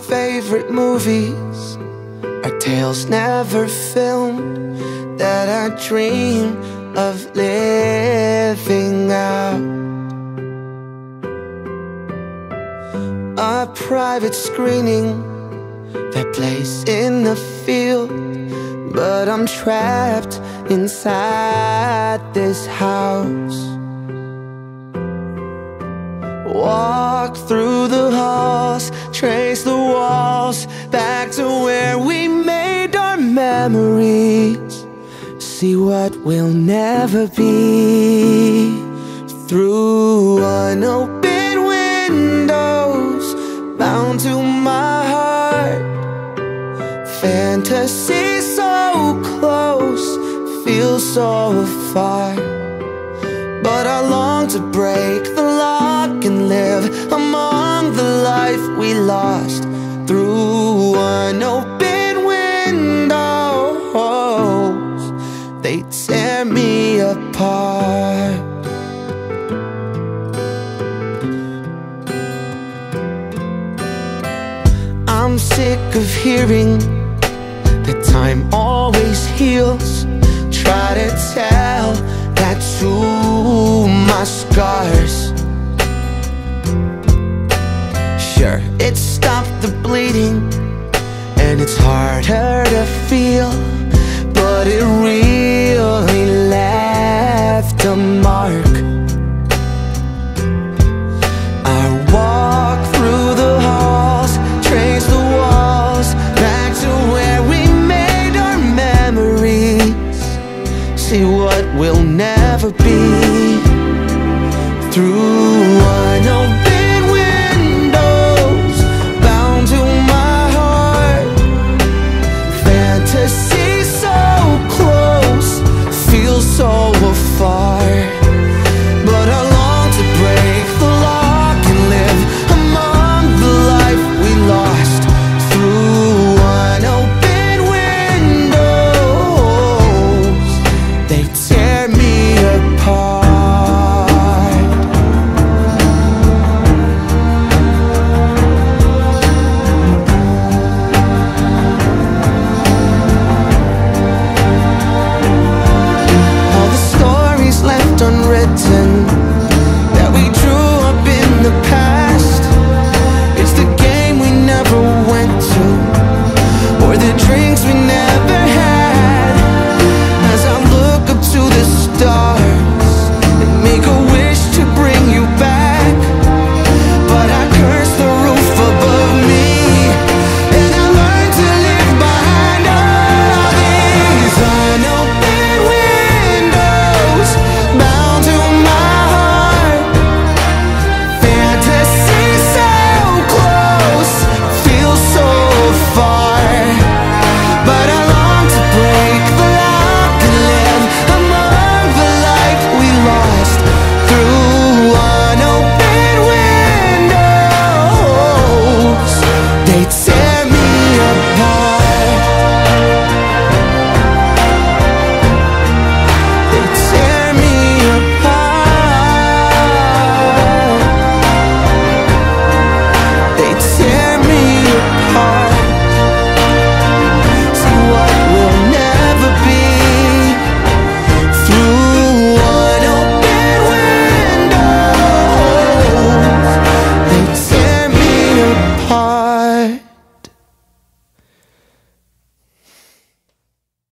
favorite movies are tales never filmed that I dream of living out. A private screening that plays in the field, but I'm trapped inside this house. Walk through the halls, trace the walls back to where we made our memories. See what will never be. Through unopened windows, bound to my heart. Fantasy so close, feels so far. But I long to break the lock and live among the life we lost. Through unopened windows, they tear me apart. I'm sick of hearing that time always heals. Try to tell that to my scars. Sure, it stopped the bleeding and it's harder to feel, but it really